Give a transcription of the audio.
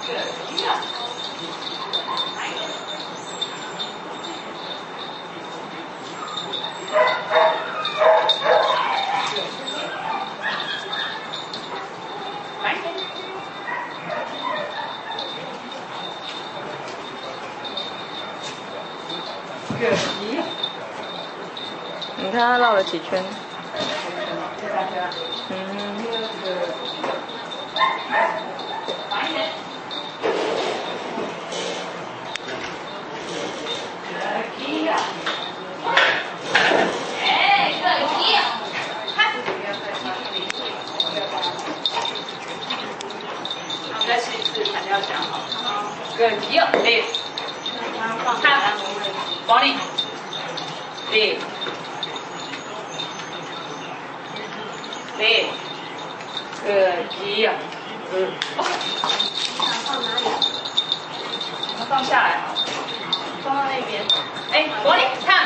你看他绕了几圈？ 再试一次，才要讲好。个一，对。看，往里，对，对，个一， 放哪里？ 放下来，放到那边。哎，往里看。